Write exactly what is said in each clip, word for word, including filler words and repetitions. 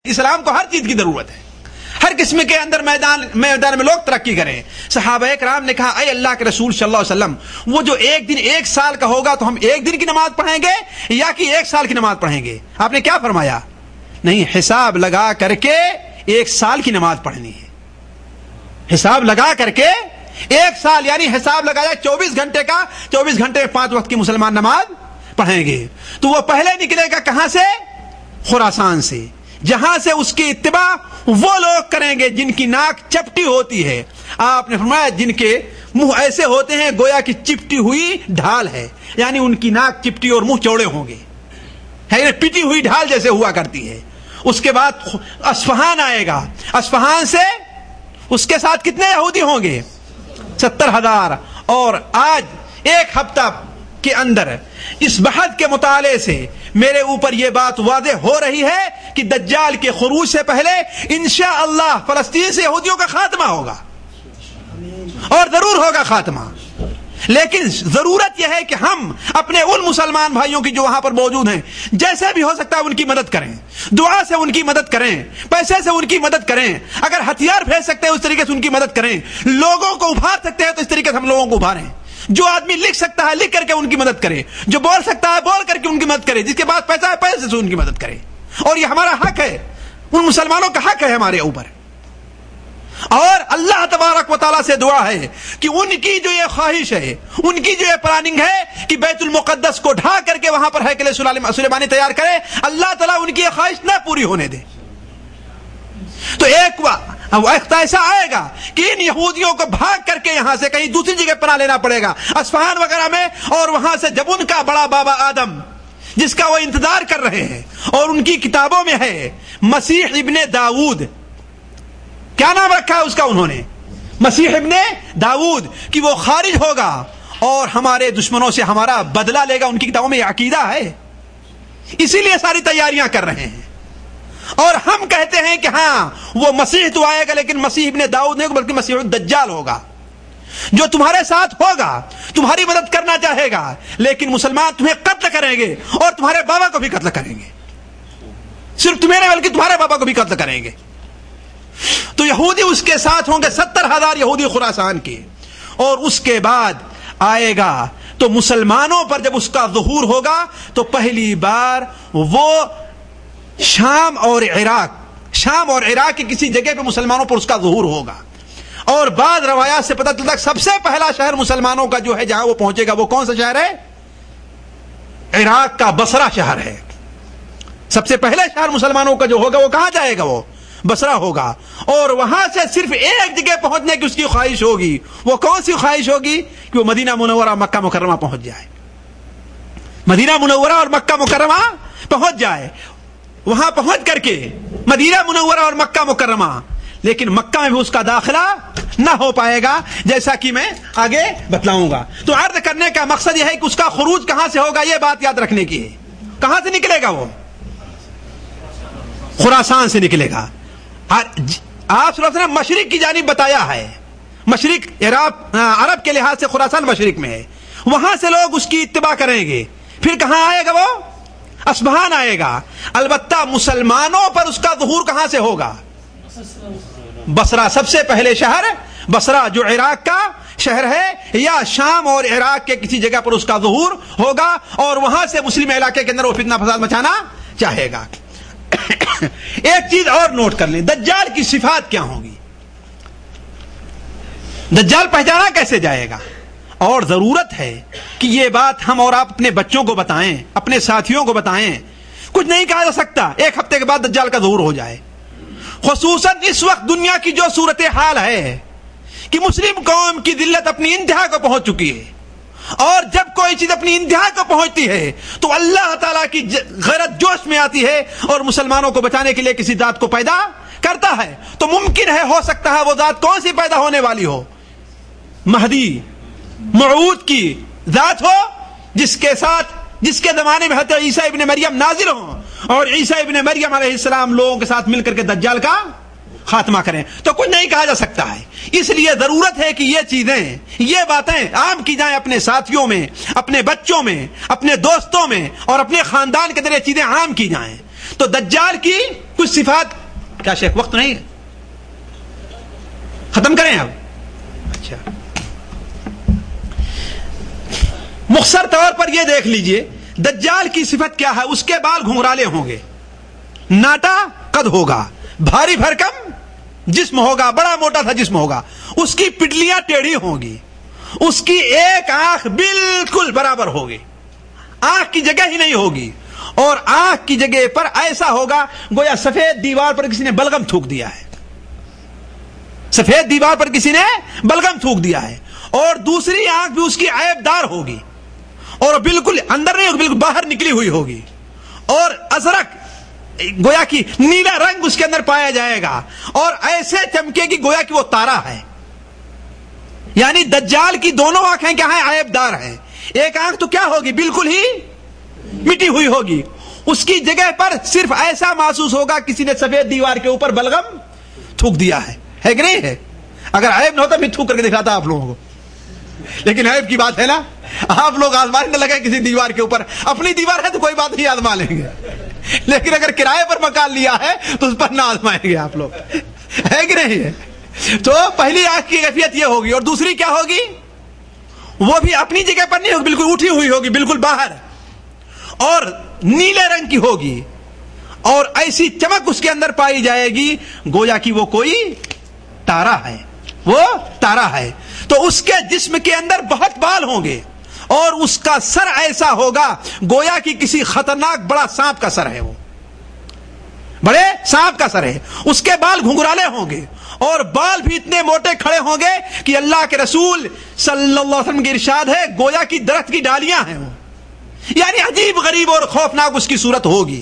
اسلام کو ہر چیز کی ضرورت ہے، ہر قسم کے اندر میدان میدان میں لوگ ترقی کریں. صحابہ کرام نے کہا اے اللہ کے رسول صلی اللہ علیہ وسلم، وہ جو ایک دن ایک سال کا ہوگا تو ہم ایک دن کی نماز پڑھیں گے یا کہ ایک سال کی نماز پڑھیں گے؟ آپ نے کیا فرمایا؟ نہیں، حساب لگا کر کے ایک سال کی نماز پڑھنی ہے. حساب لگا کر کے ایک سال، یعنی حساب لگایا چوبیس گھنٹے کا، چوبیس گھنٹے میں پانچ وقت کی مسلمان نماز پڑھیں گے. تو وہ پہلے نکلے گا کہاں سے؟ خراسان سے، جہاں سے اس کی اتباع وہ لوگ کریں گے جن کی ناک چپٹی ہوتی ہے. آپ نے فرمایا جن کے منہ ایسے ہوتے ہیں گویا کہ چپٹی ہوئی ڈھال ہے، یعنی ان کی ناک چپٹی اور منہ چوڑے ہوں گے، پٹی ہوئی ڈھال جیسے ہوا کرتی ہے. اس کے بعد اصفہان آئے گا، اصفہان سے اس کے ساتھ کتنے یہودی ہوں گے؟ ستر ہزار. اور آج ایک ہفتہ کے اندر اس بحث کے مطالعے سے میرے اوپر یہ بات واضح ہو رہی ہے کہ دجال کے خروج سے پہلے انشاءاللہ فلسطین سے یہودیوں کا خاتمہ ہوگا، اور ضرور ہوگا خاتمہ. لیکن ضرورت یہ ہے کہ ہم اپنے ان مسلمان بھائیوں کی جو وہاں پر موجود ہیں جیسے بھی ہو سکتا ہے ان کی مدد کریں، دعا سے ان کی مدد کریں، پیسے سے ان کی مدد کریں، اگر ہتھیار بھیج سکتے ہیں اس طریقے سے ان کی مدد کریں، لوگوں کو ابھار سکتے ہیں تو اس طریقے سے ہم لوگوں کو ابھاریں. جو آدمی لکھ سکتا ہے لکھ کر کے ان کی مدد کرے، جو بول سکتا ہے بول کر کے ان کی مدد کرے، جس کے پاس پیسہ ہے پیسے سے ان کی مدد کرے. اور یہ ہمارا حق ہے، ان مسلمانوں کا حق ہے ہمارے اوپر. اور اللہ تبارک و تعالیٰ سے دعا ہے کہ ان کی جو یہ خواہش ہے، ان کی جو یہ پلاننگ ہے کہ بیت المقدس کو ڈھا کر کے وہاں پر ہیکل سلیمانی تیار کرے، اللہ تعالیٰ ان کی یہ خواہش نہ پوری ہونے دے. تو ایک وقت ایسا آئے گا کہ ان یہودیوں کو بھاگ کر کے یہاں سے کہیں دوسری جگہ پناہ لینا پڑے گا، اصفہان وغیرہ میں. اور وہاں سے جب ان کا بڑا بابا آدم جس کا وہ انتظار کر رہے ہیں اور ان کی کتابوں میں ہے مسیح ابن داؤد، کیا نام رکھا ہے اس کا انہوں نے؟ مسیح ابن داؤد، کہ وہ خارج ہوگا اور ہمارے دشمنوں سے ہمارا بدلہ لے گا. ان کی کتابوں میں یہ عقیدہ ہے، اسی لیے ساری تیاریاں کر رہے ہیں. اور ہم کہتے ہیں کہ ہاں وہ مسیح تو آئے گا لیکن مسیح ابن داؤد نہیں بلکہ مسیح الدجال ہوگا، جو تمہارے ساتھ ہوگا، تمہاری مدد کرنا چاہے گا، لیکن مسلمان تمہیں قتل کریں گے اور تمہارے بابا کو بھی قتل کریں گے. صرف تمہیں نہیں بلکہ تمہارے بابا کو بھی قتل کریں گے. تو یہودی اس کے ساتھ ہوں گے، ستر ہزار یہودی خراسان کے. اور اس کے بعد آئے گا تو مسلمانوں پر جب اس کا ظہور ہوگا تو پہلی بار وہ شام اور عراق شام اور عراق کی کسی جگہ پہ مسلمانوں پر اس کا ظہور ہوگا. اور بعض روایات سے پتہ چلتا ہے سب سے پہلا شہر مسلمانوں کا جو ہے جہاں وہ پہنچے گا وہ کون سا شہر ہے؟ عراق کا بصرہ شہر ہے. سب سے پہلے شہر مسلمانوں کا جو ہوگا وہ کہاں جائے گا؟ وہ بصرہ ہوگا. اور وہاں سے صرف ایک جگہ پہنچنے کی اس کی خواہش ہوگی. وہ کون سی خواہش ہوگی؟ کہ وہ مدینہ منورہ مکہ مکرمہ پہنچ جائے، مدینہ منورہ اور مکہ مکرمہ پہنچ جائے. وہاں پہنچ کر کے مدینہ منورہ اور مکہ مکرمہ، لیکن مکہ میں بھی اس کا داخلہ نہ ہو پائے گا، جیسا کہ میں آگے بتلاؤں گا. تو عرض کرنے کا مقصد یہ ہے کہ اس کا خروج کہاں سے ہوگا، یہ بات یاد رکھنے کی ہے. کہاں سے نکلے گا؟ وہ خراسان سے نکلے گا. آپ صلی اللہ علیہ وسلم نے مشرق کی جانب بتایا ہے، مشرق عرب عرب کے لحاظ سے خراسان مشرق میں ہے، وہاں سے لوگ اس کی اتباع کریں گے. پھر کہاں آئے گا؟ وہ اصفہان آئے گا. البتہ مسلمانوں پر اس کا ظہور کہاں سے ہوگا؟ بصرہ. سب سے پہلے شہر بصرہ جو عراق کا شہر ہے، یا شام اور عراق کے کسی جگہ پر اس کا ظہور ہوگا، اور وہاں سے مسلم علاقے کے اندر وہ فتنہ فساد مچانا چاہے گا. ایک چیز اور نوٹ کر لیں، دجال کی صفات کیا ہوں گی؟ دجال پہچانا کیسے جائے گا؟ اور ضرورت ہے کہ یہ بات ہم اور آپ اپنے بچوں کو بتائیں، اپنے ساتھیوں کو بتائیں. کچھ نہیں کہا جا سکتا ایک ہفتے کے بعد دجال کا ظہور ہو جائے. خصوصاً اس وقت دنیا کی جو صورتحال ہے کہ مسلم قوم کی ذلت اپنی انتہا کو پہنچ چکی ہے، اور جب کوئی چیز اپنی انتہا کو پہنچتی ہے تو اللہ تعالیٰ کی غیرت جوش میں آتی ہے اور مسلمانوں کو بچانے کے لیے کسی ذات کو پیدا کرتا ہے. تو ممکن ہے، ہو سکتا ہے وہ ذات کون سی پیدا ہونے والی ہو؟ مہدی موعود کی ذات ہو، جس کے ساتھ جس کے زمانے میں حضرت عیسیٰ ابن مریم نازل ہوں، اور عیسیٰ ابن مریم علیہ السلام لوگوں کے ساتھ مل کر کے دجال کا خاتمہ کریں. تو کچھ نہیں کہا جا سکتا ہے. اس لیے ضرورت ہے کہ یہ چیزیں، یہ باتیں عام کی جائیں اپنے ساتھیوں میں، اپنے بچوں میں، اپنے دوستوں میں، اور اپنے خاندان کے اندر یہ چیزیں عام کی جائیں. تو دجال کی کچھ صفات. کیا شیخ وقت نہیں ہے؟ ختم کریں اب. اچھا مختصر طور پر یہ دیکھ لیجئے دجال کی صفت کیا ہے. اس کے بال گھنگرالے ہوں گے, ناٹا قد ہوگا, بھاری بھرکم جسم ہوگا, بڑا موٹا تھا جسم ہوگا, اس کی پٹلیاں ٹیڑھی ہوں گی, اس کی ایک آنکھ بالکل برابر ہوگی, آنکھ کی جگہ ہی نہیں ہوگی, اور آنکھ کی جگہ پر ایسا ہوگا گویا سفید دیوار پر کسی نے بلغم تھوک دیا ہے, سفید دیوار پر کسی نے بلغم تھوک دیا ہے, اور دوسری آنکھ بھی اس کی عیب دار ہوگی, اور بالکل اندر نہیں ہوگی, بالکل باہر نکلی ہوئی ہوگی, اور ازرق گویا کی نیلا رنگ اس کے اندر پایا جائے گا, اور ایسے چمکے گی گویا کہ وہ تارا ہے. یعنی دجال کی دونوں آنکھیں کیا ہیں؟ عیب دار ہیں. ایک آنکھ تو کیا ہوگی؟ بالکل ہی مٹی ہوئی ہوگی, اس کی جگہ پر صرف ایسا محسوس ہوگا کسی نے سفید دیوار کے اوپر بلغم تھوک دیا ہے. ہے کہ نہیں ہے؟ اگر عیب نہ ہوتا پھر تھوک کر کے دکھاتا آپ لوگوں کو, لیکن عیب کی بات ہے نا. آپ لوگ آزمائش نہ لگے کسی دیوار کے اوپر, اپنی دیوار ہے تو کوئی بات نہیں آزما لیں گے, لیکن اگر کرائے پر مکان لیا ہے تو اس پر نہ آزمائیں گے آپ لوگ. ہے کہ نہیں ہے؟ تو پہلی آنکھ کی کیفیت یہ ہوگی, اور دوسری کیا ہوگی؟ وہ بھی اپنی جگہ پر نہیں ہوگی, بالکل اٹھی ہوئی ہوگی, بالکل باہر, اور نیلے رنگ کی ہوگی, اور ایسی چمک اس کے اندر پائی جائے گی گویا کہ وہ کوئی تارا ہے, وہ تارا ہے. تو اس کے جسم کے اندر بہت بال ہوں گے, اور اس کا سر ایسا ہوگا گویا کہ کسی خطرناک بڑا سانپ کا سر ہے, وہ بڑے سانپ کا سر ہے. اس کے بال گھنگرالے ہوں گے, اور بال بھی اتنے موٹے کھڑے ہوں گے کہ اللہ کے رسول صلی اللہ علیہ وسلم کی ارشاد ہے گویا کی درخت کی ڈالیاں ہیں وہ. یعنی عجیب غریب اور خوفناک اس کی صورت ہوگی,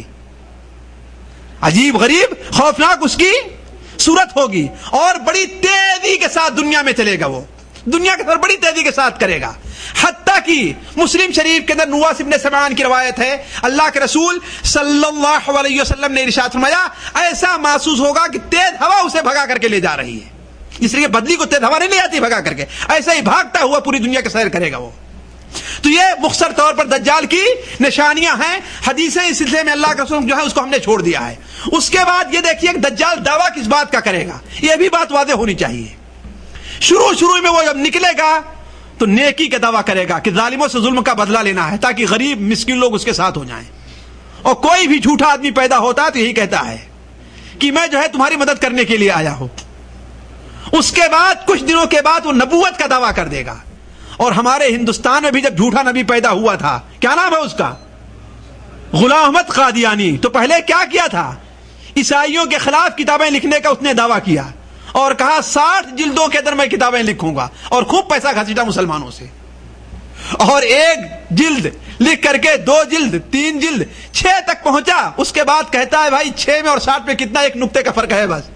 عجیب غریب خوفناک اس کی صورت ہوگی, اور بڑی تیزی کے ساتھ دنیا میں چلے گا, وہ دنیا کے ساتھ بڑی تیزی کے ساتھ کرے گا. حتیٰ کہ مسلم شریف کے اندر نواس ابن سمعان کی روایت ہے, اللہ کے رسول صلی اللہ علیہ وسلم نے ارشاد فرمایا ایسا محسوس ہوگا کہ تیز ہوا اسے بھگا کر کے لے جا رہی ہے. اس لیے بدلی کو تیز ہوا نہیں لے آتی بھگا کر کے, ایسا ہی بھاگتا ہوا پوری دنیا کے سیر کرے گا وہ. تو یہ مختصر طور پر دجال کی نشانیاں ہیں. حدیثیں اس سلسلے میں اللہ کے رسول جو ہے اس کو ہم نے چھوڑ دیا ہے. اس کے بعد یہ دیکھیے کہ دجال دعویٰ کس بات کا کرے گا, یہ بھی بات واضح ہونی چاہیے. شروع شروع میں وہ جب نکلے گا تو نیکی کا دعویٰ کرے گا کہ ظالموں سے ظلم کا بدلہ لینا ہے, تاکہ غریب مسکین لوگ اس کے ساتھ ہو جائیں. اور کوئی بھی جھوٹا آدمی پیدا ہوتا ہے تو یہی کہتا ہے کہ میں جو ہے تمہاری مدد کرنے کے لیے آیا ہوں. اس کے بعد کچھ دنوں کے بعد وہ نبوت کا دعویٰ کر دے گا. اور ہمارے ہندوستان میں بھی جب جھوٹا نبی پیدا ہوا تھا, کیا نام ہے اس کا؟ غلام احمد قادیانی. تو پہلے کیا کیا تھا؟ عیسائیوں کے خلاف کتابیں لکھنے کا اس نے دعویٰ کیا, اور کہا ساٹھ جلدوں کے اندر میں کتابیں لکھوں گا, اور خوب پیسہ گھسیٹا مسلمانوں سے, اور ایک جلد لکھ کر کے دو جلد, تین جلد, چھ تک پہنچا. اس کے بعد کہتا ہے بھائی چھ میں اور ساٹھ میں کتنا, ایک نقطے کا فرق ہے بس.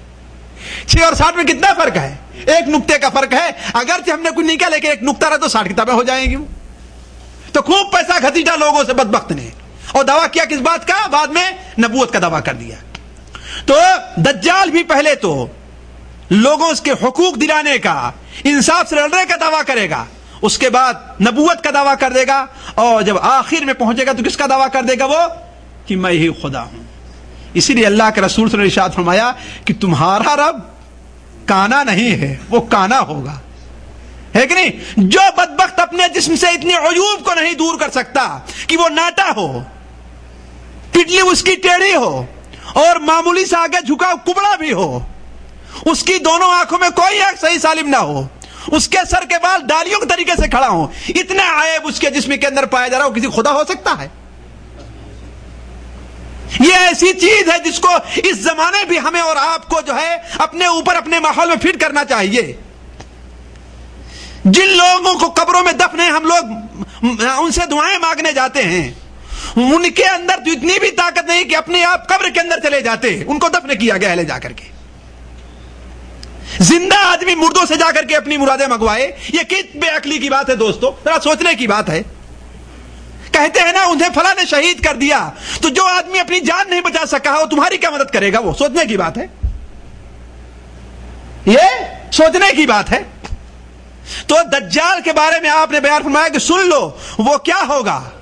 چھ اور ساٹھ میں کتنا فرق ہے؟ ایک نقطے کا فرق ہے. اگرچہ ہم نے کچھ نہیں کیا, لیکن ایک نقطہ رہا تو ساٹھ کتابیں ہو جائیں گی. تو خوب پیسہ گھسیٹا لوگوں سے بدبخت نے, اور دعویٰ کیا کس بات کا؟ بعد میں نبوت کا دعویٰ کر دیا. تو دجال بھی پہلے تو لوگوں کے حقوق دلانے کا, انصاف سے لڑنے کا دعویٰ کرے گا, اس کے بعد نبوت کا دعویٰ کر دے گا, اور جب آخر میں پہنچے گا تو کس کا دعویٰ کر دے گا وہ؟ کہ میں ہی خدا ہوں. اسی لیے اللہ کے رسول صلی اللہ علیہ وسلم نے ارشاد فرمایا کہ تمہارا رب کانا نہیں ہے, وہ کانا ہوگا. ہے کہ نہیں؟ جو بدبخت اپنے جسم سے اتنے عیوب کو نہیں دور کر سکتا کہ وہ ناٹا ہو, پٹلی اس کی ٹیڑھی ہو, اور معمولی سے آگے جھکا کبڑا بھی ہو, اس کی دونوں آنکھوں میں کوئی ایک صحیح سالم نہ ہو, اس کے سر کے بال ڈالیوں کے طریقے سے کھڑا ہو, اتنا عیب اس کے جسم کے اندر پایا جا رہا ہو, کسی خدا ہو سکتا ہے؟ یہ ایسی چیز ہے جس کو اس زمانے بھی ہمیں اور آپ کو جو ہے اپنے اوپر اپنے ماحول میں فٹ کرنا چاہیے. جن لوگوں کو قبروں میں دفن ہیں, ہم لوگ ان سے دعائیں مانگنے جاتے ہیں, ان کے اندر تو اتنی بھی طاقت نہیں کہ اپنے آپ قبر کے اندر چلے جاتے, ان کو دفن کیا گیا ہے لے جا کر کے. زندہ آدمی مردوں سے جا کر کے اپنی مرادیں منگوائے, یہ کس بے عقلی کی بات ہے دوستو, ذرا سوچنے کی بات ہے. کہتے ہیں نا انہیں فلاں نے شہید کر دیا, تو جو آدمی اپنی جان نہیں بچا سکا وہ تمہاری کیا مدد کرے گا؟ وہ سوچنے کی بات ہے, یہ سوچنے کی بات ہے. تو دجال کے بارے میں آپ نے بیان فرمایا کہ سن لو وہ کیا ہوگا,